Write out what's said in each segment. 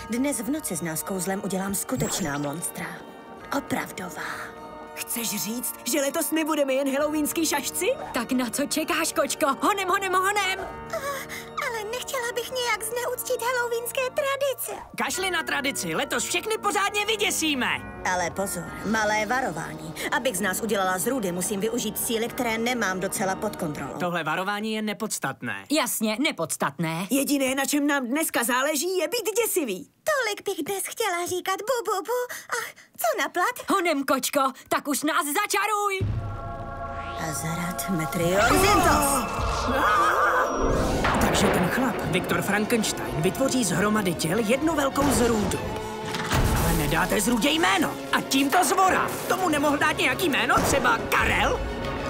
Dnes v noci s nás kouzlem udělám skutečná monstra. Opravdová. Chceš říct, že letos nebudeme jen halloweenský šašci? Tak na co čekáš, kočko? Honem, honem, honem! Ale nechtěla bych nějak zneuctit halloweenské tradice. Kašli na tradici, letos všechny pořádně vyděsíme. Ale pozor, malé varování. Abych z nás udělala zrůdy, musím využít síly, které nemám docela pod kontrolou. Tohle varování je nepodstatné. Jasně, nepodstatné. Jediné, na čem nám dneska záleží, je být děsivý. Tolik bych dnes chtěla říkat bu, bu, bu. A co na plat? Honem, kočko, tak už nás začaruj! Azarat Metriozintos. Takže ten chlap, Viktor Frankenstein, vytvoří z hromady těl jednu velkou zrůdu. Ale nedáte zrůdě jméno. A tímto zvora. Tomu nemohl dát nějaký jméno, třeba Karel?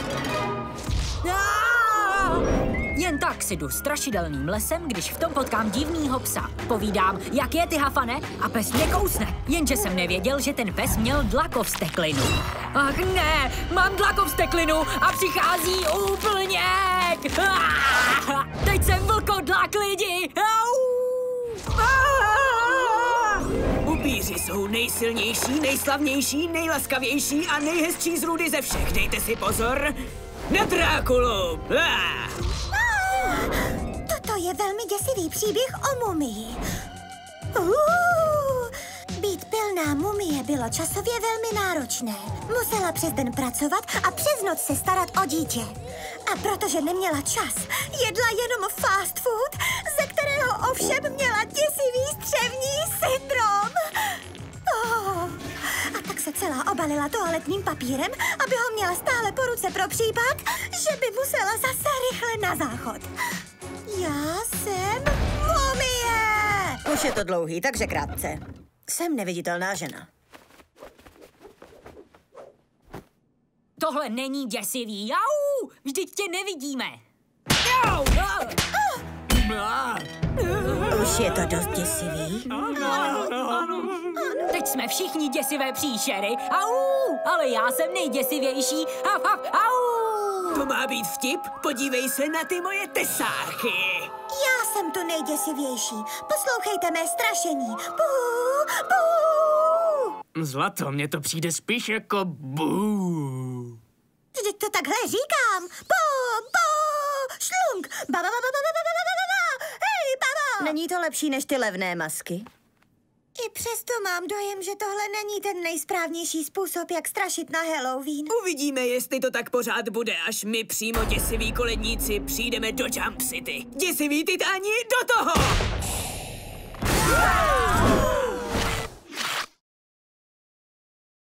Jen tak si jdu strašidelným lesem, když v tom potkám divnýho psa. Povídám, jak je ty, Hafane, a pes mě kousne. Jenže jsem nevěděl, že ten pes měl dlakovsteklinu. Ach ne, mám dlakovsteklinu a přichází úplněk. Teď jsem vlkodlak lidi. Upíři jsou nejsilnější, nejslavnější, nejlaskavější a nejhezčí zrůdy ze všech. Dejte si pozor na Drákulu. Toto je velmi děsivý příběh o mumii. Být pilná mumie bylo časově velmi náročné. Musela přes den pracovat a přes noc se starat o dítě. A protože neměla čas, jedla jenom fast food, ze kterého ovšem měla děsivý střevní syndrom. A tak se celá obalila toaletním papírem, aby ho měla stále po ruce pro případ, že by musela zase rychle na záchod. Já jsem mumie! Už je to dlouhý, takže krátce. Jsem neviditelná žena. Tohle není děsivý. Jau! Vždyť tě nevidíme. Jau! Už je to dost děsivý. Teď jsme všichni děsivé příšery. Au! Ale já jsem nejděsivější. Haf, haf, au! To má být vtip? Podívej se na ty moje tesárky. Já jsem tu nejděsivější. Poslouchejte mé strašení. Bú, bú. Zlato, mně to přijde spíš jako bú. Vždyť to takhle říkám. Bú, bú, šlunk. Ba, ba, ba, ba, ba, ba, ba, ba, ba, ba. Hej, baba. Není to lepší než ty levné masky? I přesto mám dojem, že tohle není ten nejsprávnější způsob, jak strašit na Halloween. Uvidíme, jestli to tak pořád bude, až my přímo děsiví koledníci přijdeme do Jump City. Děsiví titáni, do toho!